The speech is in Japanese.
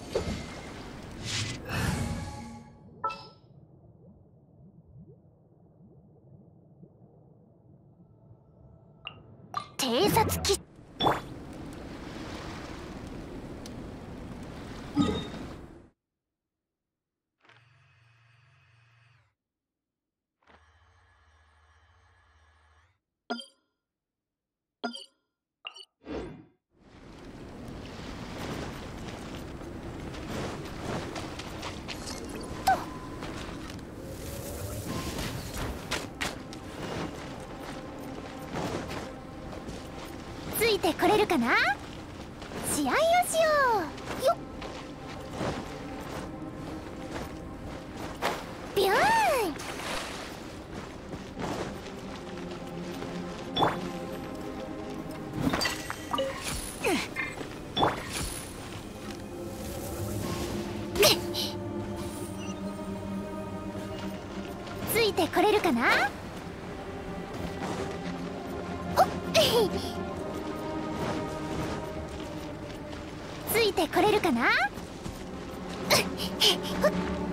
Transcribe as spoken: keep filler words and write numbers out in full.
偵察機。ついてこれるかな。試合をしようよっ。ビューン。ついてこれるかな。ほっついてこれるかな。